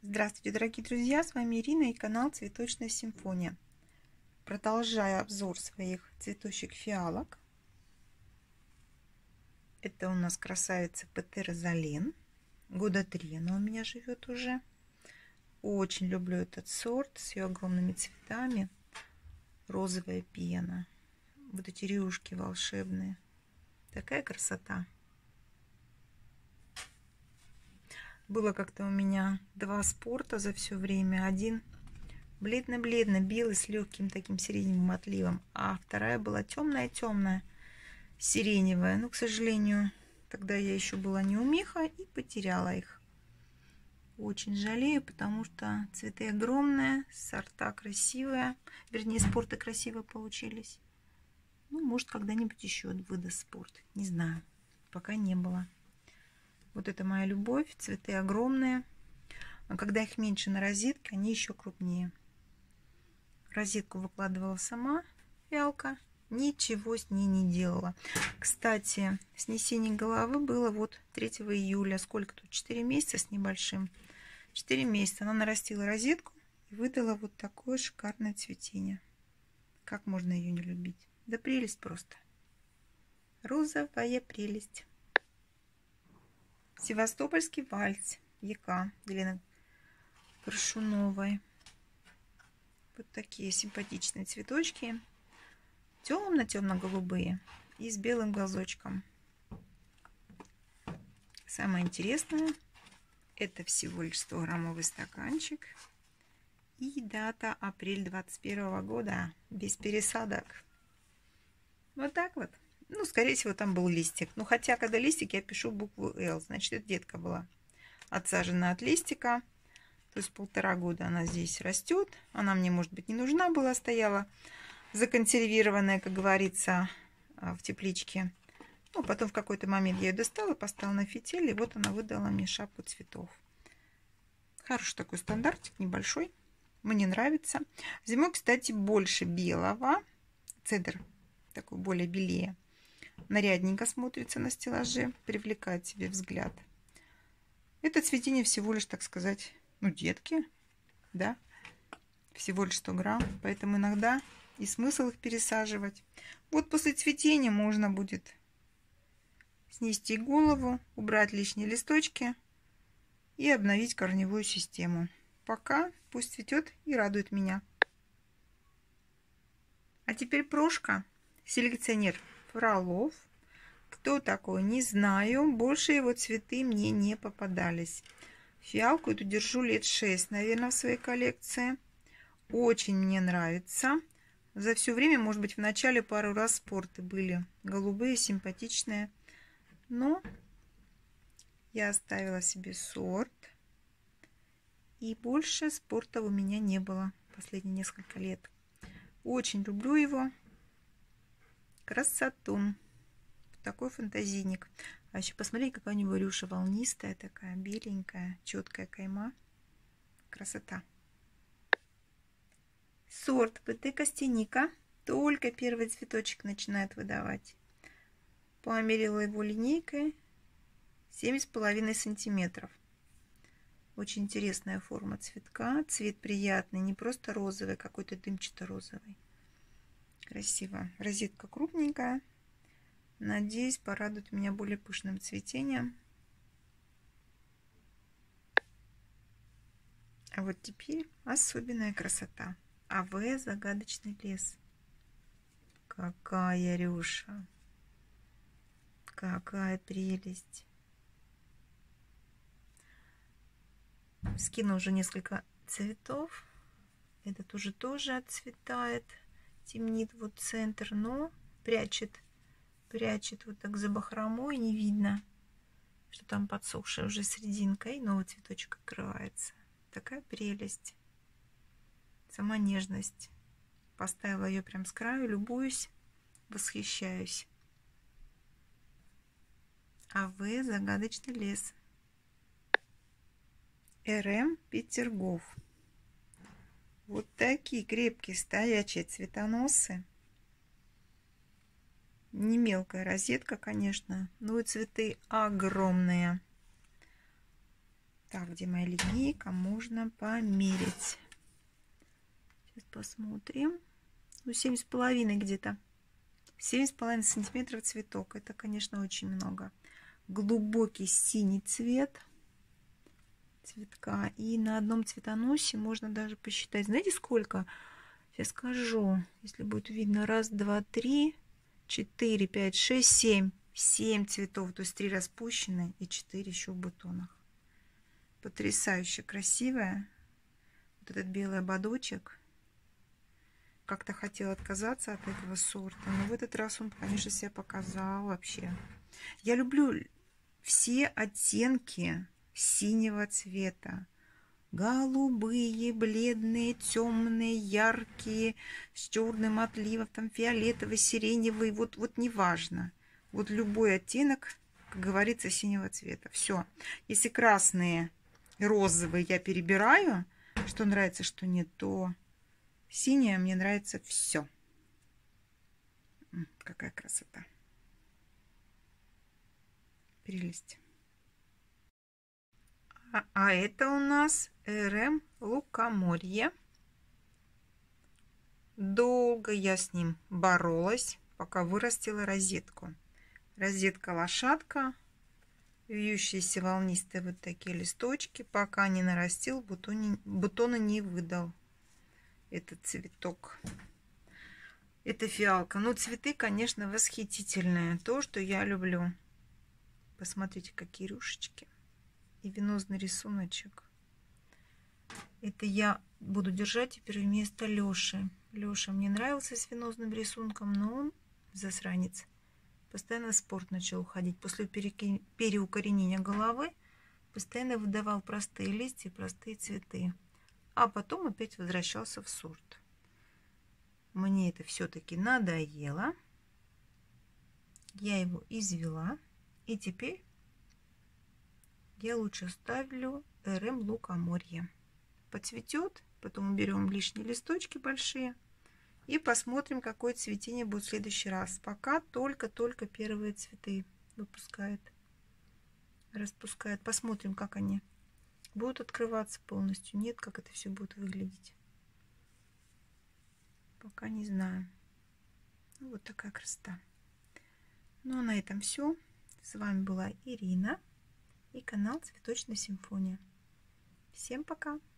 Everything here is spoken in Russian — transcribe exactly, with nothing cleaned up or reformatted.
Здравствуйте, дорогие друзья! С вами Ирина и канал Цветочная Симфония. Продолжаю обзор своих цветущих фиалок. Это у нас красавица Петера Зален. Года три она у меня живет уже. Очень люблю этот сорт с ее огромными цветами. Розовая пена. Вот эти рюшки волшебные. Такая красота. Было как-то у меня два спорта за все время. Один бледно-бледно белый с легким таким сиреневым отливом, а вторая была темная-темная, сиреневая. Но, к сожалению, тогда я еще была неумеха и потеряла их. Очень жалею, потому что цветы огромные, сорта красивые, вернее, спорты красивые получились. Ну, может, когда-нибудь еще выдаст спорт, не знаю, пока не было. Вот это моя любовь, цветы огромные, а когда их меньше на розетке, они еще крупнее. Розетку выкладывала сама фиалка, ничего с ней не делала. Кстати, снесение головы было вот третьего июля, сколько тут, четыре месяца с небольшим. четыре месяца она нарастила розетку и выдала вот такое шикарное цветение. Как можно ее не любить? Да прелесть просто. Розовая прелесть. Севастопольский вальс, Яка, Елены Коршуновой. Вот такие симпатичные цветочки. Темно-темно-голубые и с белым глазочком. Самое интересное, это всего лишь сто граммовый стаканчик. И дата апрель двадцать первого года. Без пересадок. Вот так вот. Ну, скорее всего, там был листик. Ну, хотя, когда листик, я пишу букву Л. Значит, это детка была отсажена от листика. То есть полтора года она здесь растет. Она мне, может быть, не нужна была, стояла законсервированная, как говорится, в тепличке. Ну, потом в какой-то момент я ее достала, поставила на фитиль, и вот она выдала мне шапку цветов. Хороший такой стандартик, небольшой. Мне нравится. Зимой, кстати, больше белого. Цедр такой более белее. Нарядненько смотрится на стеллаже, привлекает себе взгляд. Это цветение всего лишь, так сказать, ну, детки, да, всего лишь сто грамм, поэтому иногда и смысл их пересаживать. Вот после цветения можно будет снести голову, убрать лишние листочки и обновить корневую систему. Пока пусть цветет и радует меня. А теперь Прошка, селекционер Фролов. Кто такой, не знаю. Больше его цветы мне не попадались. Фиалку эту держу лет шесть, наверное, в своей коллекции. Очень мне нравится. За все время, может быть, в начале пару раз спорты были. Голубые, симпатичные. Но я оставила себе сорт. И больше спорта у меня не было последние несколько лет. Очень люблю его. Красоту. Такой фантазийник. А еще посмотрите, какая у него рюша волнистая, такая беленькая, четкая кайма. Красота. Сорт ПТ Костяника. Только первый цветочек начинает выдавать. Померила его линейкой семь с половиной сантиметров. Очень интересная форма цветка. Цвет приятный, не просто розовый, какой-то дымчато-розовый. Красиво. Розетка крупненькая. Надеюсь, порадует меня более пышным цветением. А вот теперь особенная красота. АВ загадочный лес. Какая рюша. Какая прелесть. Скину уже несколько цветов. Этот уже тоже отцветает. Темнит вот центр, но прячет. Прячет вот так за бахромой, не видно, что там подсохшая уже серединка, и новый цветочек открывается. Такая прелесть. Сама нежность. Поставила ее прям с краю, любуюсь, восхищаюсь. АВ загадочный лес. РМ Петергоф. Вот такие крепкие стоячие цветоносы. Не мелкая розетка, конечно, но и цветы огромные. Так, где моя линейка? Можно померить. Сейчас посмотрим. Ну, семь с половиной где-то. семь с половиной сантиметров цветок. Это, конечно, очень много. Глубокий синий цвет цветка. И на одном цветоносе можно даже посчитать. Знаете, сколько? Сейчас скажу. Если будет видно. Раз, два, три, четыре, пять, шесть, семь. семь цветов. То есть три распущенные и четыре еще в бутонах. Потрясающе красивая. Вот этот белый ободочек. Как-то хотела отказаться от этого сорта. Но в этот раз он, конечно, себя показал вообще. Я люблю все оттенки синего цвета. Голубые, бледные, темные, яркие, с черным отливом, там фиолетовый, сиреневый. Вот, вот неважно. Вот любой оттенок, как говорится, синего цвета. Все. Если красные, розовые я перебираю, что нравится, что нет, то синее мне нравится все. Какая красота. Прелесть. А, а это у нас эр эм Лукоморье. Долго я с ним боролась, пока вырастила розетку. Розетка лошадка. Вьющиеся волнистые вот такие листочки. Пока не нарастил, бутоны, бутоны не выдал этот цветок. Это фиалка. Ну, цветы, конечно, восхитительные. То, что я люблю. Посмотрите, какие рюшечки. И венозный рисуночек. Это я буду держать теперь вместо Лёши. Лёша мне нравился с венозным рисунком, но он, засранец, постоянно в спорт начал уходить. После переукоренения головы постоянно выдавал простые листья, простые цветы. А потом опять возвращался в сорт. Мне это все-таки надоело. Я его извела. И теперь я лучше ставлю эр эм Лукоморье. Поцветет, потом уберем лишние листочки большие. И посмотрим, какое цветение будет в следующий раз. Пока только-только первые цветы выпускает. Распускает. Посмотрим, как они будут открываться полностью. Нет, как это все будет выглядеть. Пока не знаю. Ну, вот такая красота. Ну а на этом все. С вами была Ирина и канал Цветочная Симфония. Всем пока!